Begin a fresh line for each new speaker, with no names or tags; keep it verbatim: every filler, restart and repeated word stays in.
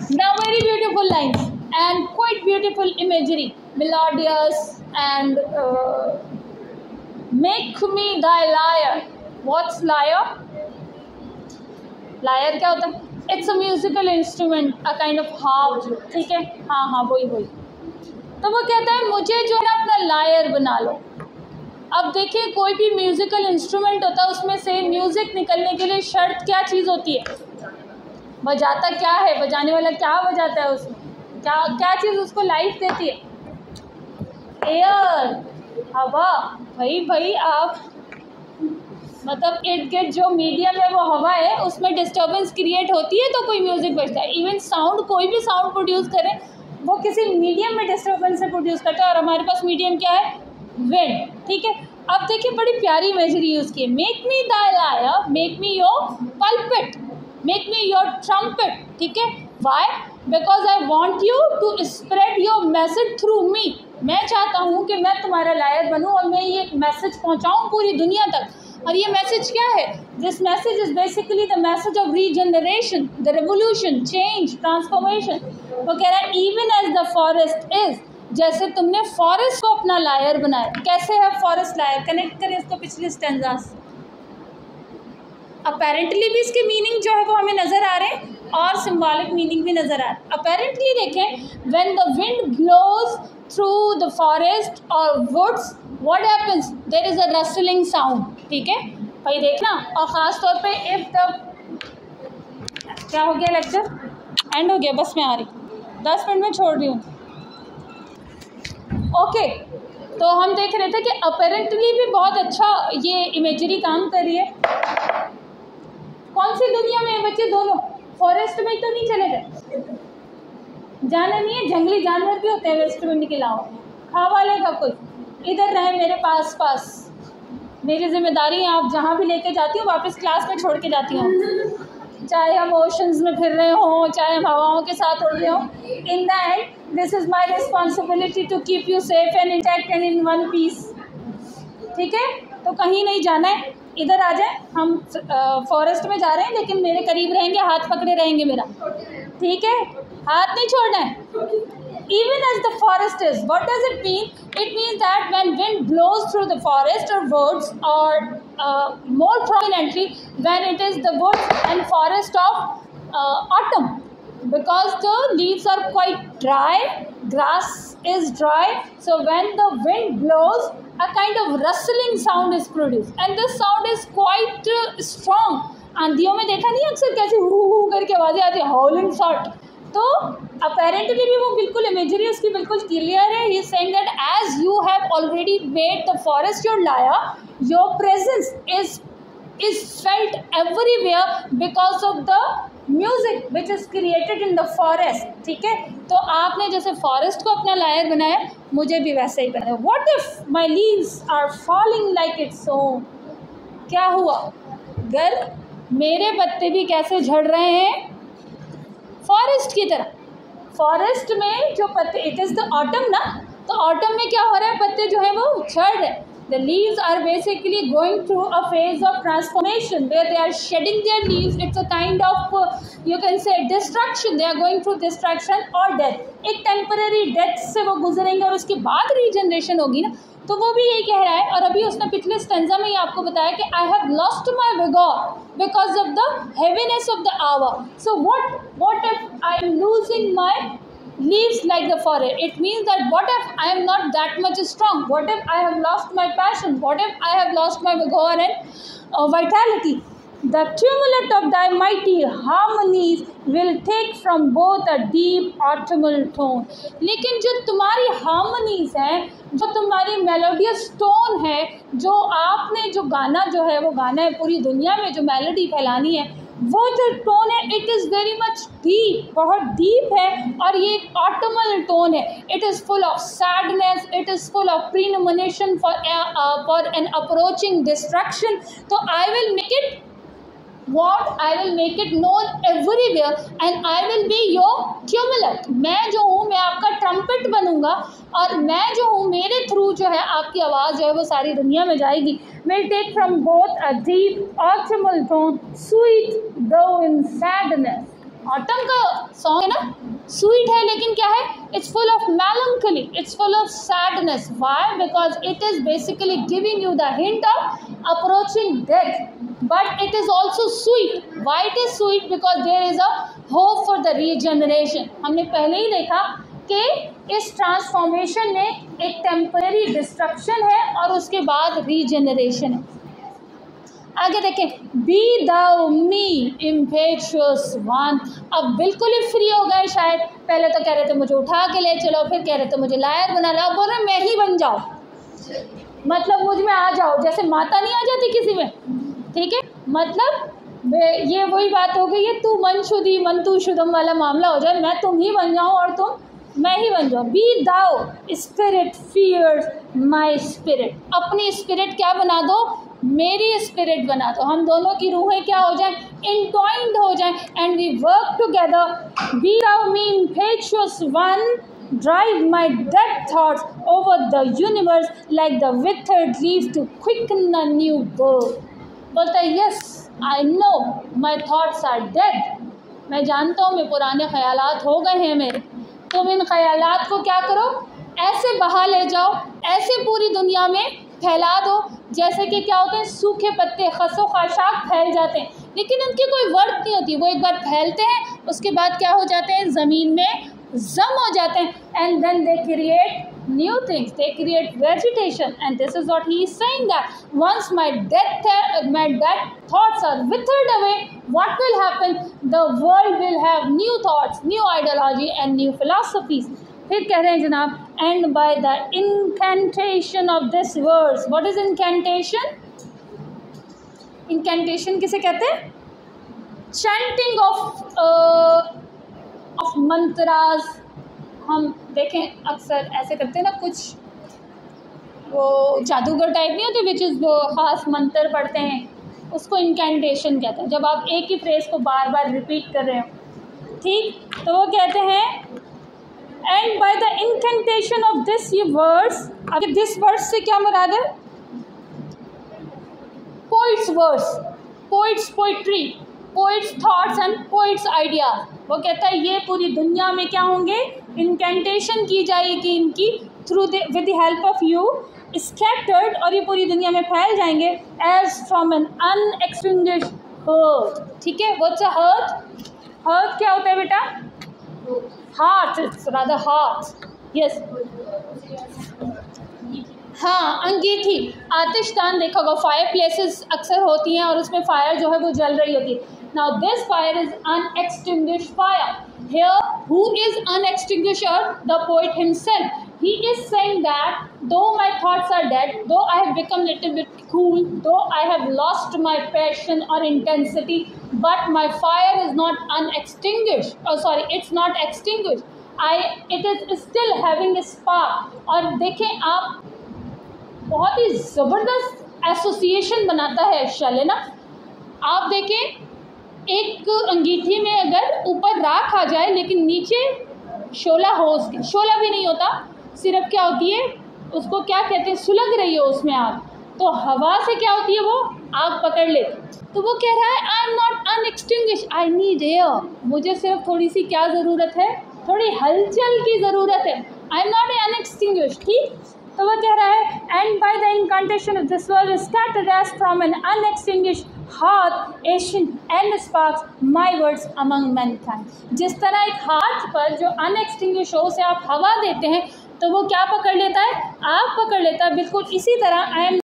Now very beautiful lines and quite beautiful imagery, melodious and uh, make me thy lyre. What's lyre? Lyre क्या होता है? It's a musical instrument, a kind of harp. ठीक है, हाँ हाँ वही वही. तो वो कहता है मुझे जो है अपना लायर बना लो. अब देखिए कोई भी म्यूज़िकल इंस्ट्रूमेंट होता है उसमें से म्यूज़िक निकलने के लिए शर्त क्या चीज़ होती है? बजाता क्या है, बजाने वाला क्या बजाता है उसमें, क्या क्या चीज़ उसको लाइफ देती है? एयर, हवा. भाई भाई आप मतलब इर्द गिर्द जो मीडियम है वो हवा है, उसमें डिस्टर्बेंस क्रिएट होती है तो कोई म्यूज़िक बजता है. इवन साउंड, कोई भी साउंड प्रोड्यूस करें वो किसी मीडियम में डिस्टर्बेंस से प्रोड्यूस करता है और हमारे पास मीडियम क्या है? विंड. ठीक है. अब देखिए बड़ी प्यारी इमेजरी यूज़ की है. Make me thy lyre, make me your pulpit, make me your trumpet. ठीक है. Why? Because I want you to spread your message through me. मैं चाहता हूँ कि मैं तुम्हारा लायर बनूँ और मैं ये मैसेज पहुँचाऊँ पूरी दुनिया तक. और ये मैसेज क्या है? This message is basically the message of regeneration, the revolution, change, transformation. वो कह रहा है even as the forest is, जैसे तुमने फॉरेस्ट को अपना लायर बनाया. कैसे है फॉरेस्ट लायर? कनेक्ट करें इसको पिछले स्टैंजा से. अपेरेंटली भी इसके मीनिंग जो है वो हमें नज़र आ रहे हैं और सिम्बॉलिक मीनिंग भी नज़र आ रहा है. अपेरेंटली देखें, when the wind blows through the forest और woods, what happens? There is a rustling sound. ठीक है भाई देखना. और ख़ास तौर पे इफ़ द क्या हो गया, लेक्चर एंड हो गया, बस मैं आ रही, दस मिनट में छोड़ रही हूँ. ओके okay, तो हम देख रहे थे कि अपेरेंटली भी बहुत अच्छा ये इमेजरी काम कर रही है. कौन सी दुनिया में है बच्चे? दोनों. फॉरेस्ट में तो नहीं चले गए, जाना नहीं है. जंगली जानवर भी होते हैं वेस्ट विंड के अलावा. खावा लेगा कोई, इधर रहे मेरे पास पास. मेरी जिम्मेदारी है, आप जहाँ भी लेके जाती हूँ वापस क्लास में छोड़ के जाती हूँ. चाहे हम ओशंस में फिर रहे हों, चाहे हम हवाओं के साथ उड़ रहे हों, in the end this is my responsibility to keep you safe and intact and in one piece. ठीक है. तो कहीं नहीं जाना है, इधर आ जाए. हम फॉरेस्ट में जा रहे हैं लेकिन मेरे करीब रहेंगे, हाथ पकड़े रहेंगे मेरा. ठीक है, हाथ नहीं छोड़ना है. Even as the forest is, what does it mean? It means that when wind blows through the forest or woods, or uh, more prominently when it is the woods and forest of uh, autumn, because the leaves are quite dry, grass is dry, so when the wind blows, a kind of rustling sound is produced, and this sound is quite uh, strong. आंधियों में देखा नहीं अक्सर कैसे हू हू करके आवाज़ें आती है, हॉलिंग sort. तो अपेरेंटली भी वो बिल्कुल इमेजरी उसकी बिल्कुल क्लियर है. He is saying that as you have already made the forest your lyre, your presence is is felt everywhere because of the music which is created in the forest. ठीक है. तो आपने जैसे forest को अपना lawyer बनाया, मुझे भी वैसे ही बनाया. What if my leaves are falling like its own? क्या हुआ अगर मेरे पत्ते भी कैसे झड़ रहे हैं? फॉरेस्ट की तरह. फॉरेस्ट में जो पत्ते, इट इज़ द ऑटम ना, तो ऑटम में क्या हो रहा है? पत्ते जो है वो झड़ रहे हैं. The leaves are basically going through a phase of transformation where they are shedding their leaves. It's a kind of you can say destruction. They are going through destruction और डेथ. एक टेम्पररी डेथ से वो गुजरेंगे और उसके बाद regeneration होगी ना. तो वो भी यही कह रहा है. और अभी उसने पिछले स्टेंजा में ही आपको बताया कि I have lost my vigour because of the heaviness of the hour. So what what if I am losing my leaves like the forest? It means that what if I am not that much strong? What if I have lost my passion? What if I have lost my vigor and uh, vitality? The tumult of thy mighty harmonies will take from both a deep autumnal tone. लेकिन जो तुम्हारी harmonies हैं, जो तुम्हारी melodious tone है, जो आपने जो गाना जो है वो गाना है पूरी दुनिया में जो मेलोडी फैलानी है, वो जो टोन है it is very much deep, बहुत डीप है. और ये एक ऑटमल टोन है. It is full of sadness, it is full of premonition for for an approaching destruction. तो I will make it what? I will make it known everywhere and I will be your cumulant. मैं जो हूँ मैं आपका trumpet बनूँगा और मैं जो हूँ मेरे थ्रू जो है आपकी आवाज़ जो है वो सारी दुनिया में जाएगी. Will take from both a deep autumnal tone, sweet though in sadness. Autumn का सॉन्ग है ना, स्वीट है लेकिन क्या है, it's full of melancholy, it's full of sadness. Why? Because it is basically giving you the hint of approaching death, but it is also sweet. Why it is sweet? Because there is a hope for the regeneration. हमने पहले ही देखा कि इस transformation में एक temporary destruction है और उसके बाद रीजनरेशन है. आगे देखें, be thou me impetuous one. अब बिल्कुल ही फ्री हो गए शायद. पहले तो कह रहे थे मुझे उठा के ले चलो, फिर कह रहे थे मुझे लायर बना लो, अब बोल रहे मैं ही बन जाओ, मतलब मुझ में आ जाओ. जैसे माता नहीं आ जाती किसी में, ठीक है, मतलब ये वही बात हो गई है, तू मन शुद्धि मन तू शुद्धम वाला मामला हो जाए. मैं तुम ही बन जाऊँ और तुम मैं ही बन जाऊँ. Be thou spirit fierce my spirit. अपनी स्पिरिट क्या बना दो, मेरी स्पिरिट बना दो. हम दोनों की रूहें क्या हो जाएं, इंटवाइंड हो जाएं, and we work together. Be thou me impetuous one, drive my dead thoughts over the universe like the withered leaf to quicken a new birth. बोलता है yes I know my thoughts are dead. मैं जानता हूँ मैं पुराने ख्यालात हो गए हैं मेरे. तुम इन ख्यालात को क्या करो, ऐसे बहा ले जाओ, ऐसे पूरी दुनिया में फैला दो जैसे कि क्या होते हैं, सूखे पत्ते खसो खाशाक फैल जाते हैं लेकिन उनकी कोई वर्थ नहीं होती. वो एक बार फैलते हैं उसके बाद क्या हो जाते हैं, ज़मीन में जम हो जाते हैं. And then they create new things, they create vegetation. And this is what he is saying that once my death my dead thoughts are withered away, what will happen, the world will have new thoughts, new ideology and new philosophies. फिर कह रहे हैं जनाब, and by the incantation of this verse. What is incantation? Incantation किसे कहते हैं? Chanting of of mantras. हम देखें अक्सर ऐसे करते हैं ना, कुछ वो जादूगर टाइप नहीं होते विच इज़ वो ख़ास मंत्र पढ़ते हैं, उसको इनकैंटेशन कहते हैं. जब आप एक ही फ्रेज़ को बार बार रिपीट कर रहे हो, ठीक, तो वो कहते हैं and by the incantation of this ये वर्ड्स. अब दिस वर्ड्स से क्या मुराद है? Poet's words, poet's poetry, poet's thoughts and poet's idea. वो कहता है ये पूरी दुनिया में क्या होंगे, इनकैंटेशन की जाएगी इनकी through with the help of you, scattered, और ये पूरी दुनिया में फैल जाएंगे as from an unextinguished hearth. ठीक है, व्हाट्स अ हर्ट? हर्ट क्या होता है बेटा? Hearth, it's rather hearth. Yes, हाँ, अंगीठी. आतिशदान देखा होगा, फायर प्लेसेस अक्सर होती हैं और उसमें फायर जो है वो जल रही होती है. Now this fire is unextinguished fire. Here, who is unextinguisher? The poet himself. He is saying that though my thoughts are dead, though I have become little bit cool, though I have lost my passion or intensity, but my fire is not unextinguished. Oh, sorry, it's not extinguished. I, it is still having a spark. और देखें आप, बहुत ही ज़बरदस्त association बनाता है शल, है ना. आप देखें एक अंगीठी में अगर ऊपर राख आ जाए लेकिन नीचे शोला हो, उसके शोला भी नहीं होता, सिर्फ क्या होती है, उसको क्या कहते हैं, सुलग रही हो उसमें आग, तो हवा से क्या होती है, वो आग पकड़ लेती. तो वो कह रहा है I am not unextinguish, I need air. मुझे सिर्फ थोड़ी सी क्या ज़रूरत है, थोड़ी हलचल की ज़रूरत है. I am not unextinguish. ठीक, तो वह कह रहा है and by the incantation of this world scattered as from an unextinguished hearth ashes and sparks my words among mankind. जिस तरह एक हाथ पर जो अनएक्सटिंग्विश हो उसे आप हवा देते हैं तो वो क्या पकड़ लेता है, आग पकड़ लेता है. बिल्कुल इसी तरह आई एम